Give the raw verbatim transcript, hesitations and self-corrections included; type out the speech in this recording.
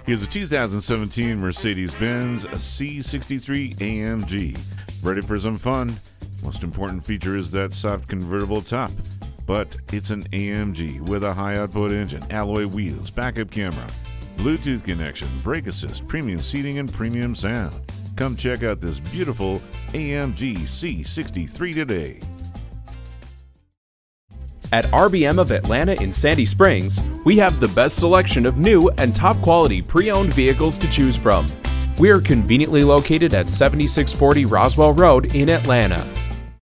Here's a two thousand seventeen Mercedes-Benz C sixty-three A M G. Ready for some fun? Most important feature is that soft convertible top. But it's an A M G with a high output engine, alloy wheels, backup camera, Bluetooth connection, brake assist, premium seating, and premium sound. Come check out this beautiful A M G C sixty-three today. At R B M of Atlanta in Sandy Springs, we have the best selection of new and top quality pre-owned vehicles to choose from. We are conveniently located at seventy-six forty Roswell Road in Atlanta.